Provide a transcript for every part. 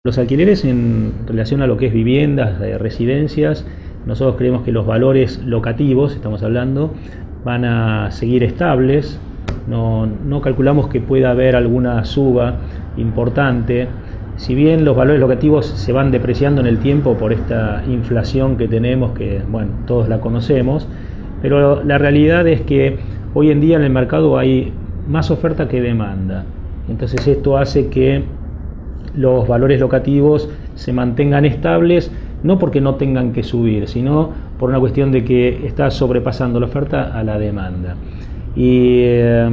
Los alquileres en relación a lo que es viviendas, residencias, nosotros creemos que los valores locativos, estamos hablando, van a seguir estables. No calculamos que pueda haber alguna suba importante. Si bien los valores locativos se van depreciando en el tiempo por esta inflación que tenemos, que bueno, todos la conocemos, pero la realidad es que hoy en día en el mercado hay más oferta que demanda. Entonces esto hace que los valores locativos se mantengan estables, no porque no tengan que subir, sino por una cuestión de que está sobrepasando la oferta a la demanda. Y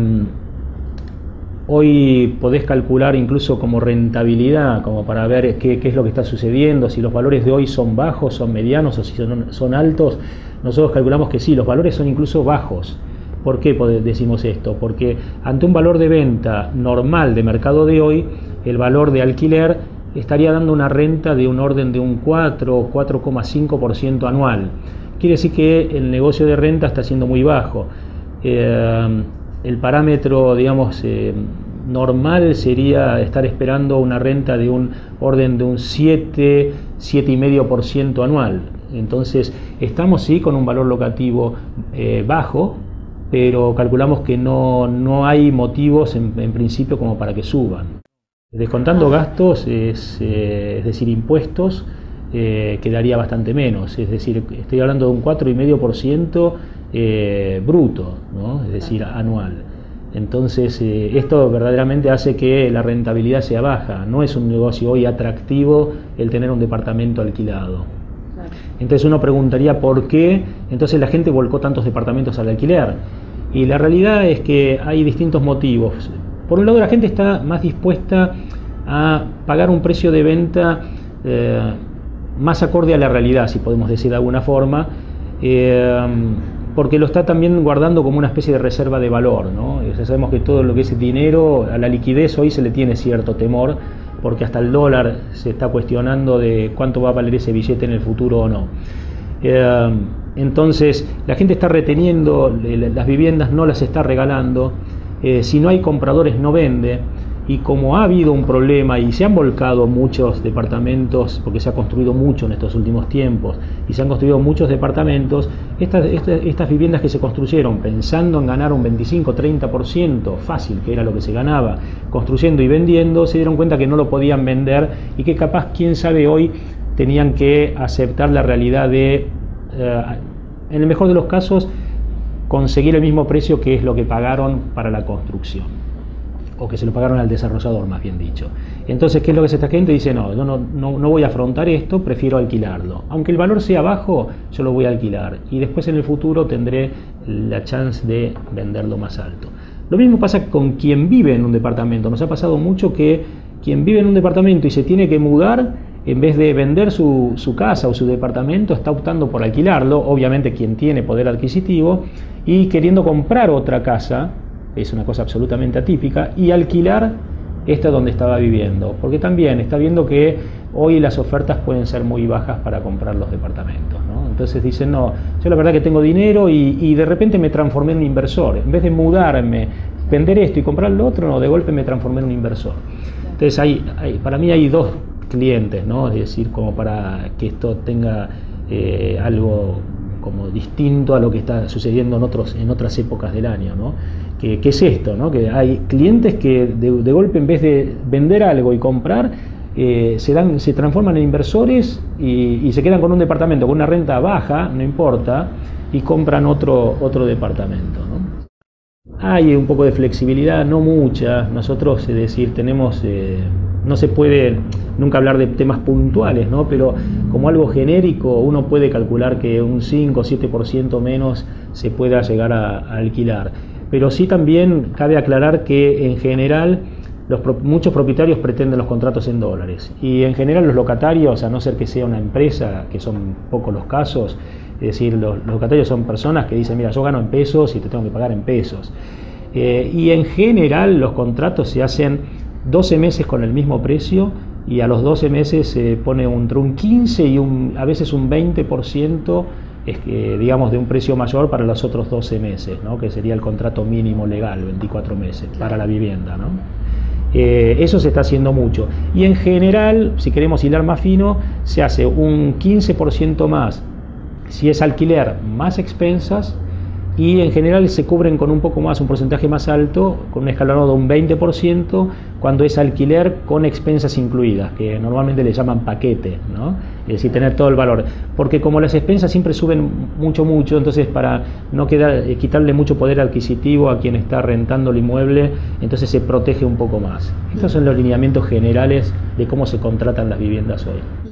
hoy podés calcular incluso como rentabilidad, como para ver qué es lo que está sucediendo, si los valores de hoy son bajos, son medianos o si son altos. Nosotros calculamos que sí, los valores son incluso bajos. ¿Por qué decimos esto? Porque ante un valor de venta normal de mercado de hoy, el valor de alquiler estaría dando una renta de un orden de un 4 o 4,5% anual. Quiere decir que el negocio de renta está siendo muy bajo. El parámetro, digamos, normal sería estar esperando una renta de un orden de un 7,5% anual. Entonces, estamos sí con un valor locativo bajo, pero calculamos que no hay motivos en principio como para que suban. Descontando gastos, es decir, impuestos, quedaría bastante menos, es decir, estoy hablando de un 4,5% bruto, ¿no? Es decir, anual. Entonces, esto verdaderamente hace que la rentabilidad sea baja. No es un negocio hoy atractivo el tener un departamento alquilado. Entonces uno preguntaría por qué entonces la gente volcó tantos departamentos al alquiler. Y la realidad es que hay distintos motivos. Por un lado, la gente está más dispuesta a pagar un precio de venta más acorde a la realidad, si podemos decir de alguna forma, porque lo está también guardando como una especie de reserva de valor, ¿no? Ya sabemos que todo lo que es dinero, a la liquidez hoy se le tiene cierto temor, porque hasta el dólar se está cuestionando de cuánto va a valer ese billete en el futuro o no. Entonces la gente está reteniendo las viviendas, no las está regalando. Si no hay compradores no vende, y como ha habido un problema y se han volcado muchos departamentos, porque se ha construido mucho en estos últimos tiempos y se han construido muchos departamentos, estas viviendas que se construyeron pensando en ganar un 25-30% fácil, que era lo que se ganaba construyendo y vendiendo, se dieron cuenta que no lo podían vender y que capaz, quién sabe, hoy tenían que aceptar la realidad de, en el mejor de los casos, conseguir el mismo precio que es lo que pagaron para la construcción, o que se lo pagaron al desarrollador, más bien dicho. Entonces, ¿qué es lo que hace esta gente? Dice, no voy a afrontar esto, prefiero alquilarlo. Aunque el valor sea bajo, yo lo voy a alquilar, y después en el futuro tendré la chance de venderlo más alto. Lo mismo pasa con quien vive en un departamento. Nos ha pasado mucho que quien vive en un departamento y se tiene que mudar, en vez de vender su casa o su departamento, está optando por alquilarlo, obviamente quien tiene poder adquisitivo, y queriendo comprar otra casa, es una cosa absolutamente atípica, y alquilar esta donde estaba viviendo, porque también está viendo que hoy las ofertas pueden ser muy bajas para comprar los departamentos, ¿no? Entonces dicen, no, yo la verdad que tengo dinero y de repente me transformé en un inversor, en vez de mudarme, vender esto y comprar lo otro, no, de golpe me transformé en un inversor. Entonces para mí hay dos clientes, ¿no? Es decir, como para que esto tenga algo como distinto a lo que está sucediendo en otras épocas del año, ¿no? ¿Qué es esto, ¿no? Que hay clientes que de golpe, en vez de vender algo y comprar, se transforman en inversores y se quedan con un departamento con una renta baja, no importa, y compran otro departamento, ¿no? Hay un poco de flexibilidad, no mucha. Nosotros, es decir, tenemos, no se puede nunca hablar de temas puntuales, ¿no? Pero como algo genérico, uno puede calcular que un 5 o 7% menos se pueda llegar a alquilar. Pero sí también cabe aclarar que en general muchos propietarios pretenden los contratos en dólares. Y en general los locatarios, a no ser que sea una empresa, que son pocos los casos, es decir, los locatarios son personas que dicen, mira, yo gano en pesos y te tengo que pagar en pesos. Y en general los contratos se hacen 12 meses con el mismo precio, y a los 12 meses se pone entre un 15 y a veces un 20%, digamos, de un precio mayor para los otros 12 meses, ¿no? Que sería el contrato mínimo legal, 24 meses, para la vivienda, ¿no? Eso se está haciendo mucho. Y en general, si queremos hilar más fino, se hace un 15% más si es alquiler más expensas, y en general se cubren con un poco más, un porcentaje más alto, con un escalonado de un 20% cuando es alquiler con expensas incluidas, que normalmente le llaman paquete, ¿no? Es decir, tener todo el valor, porque como las expensas siempre suben mucho, entonces para no quitarle mucho poder adquisitivo a quien está rentando el inmueble, entonces se protege un poco más. Estos son los lineamientos generales de cómo se contratan las viviendas hoy.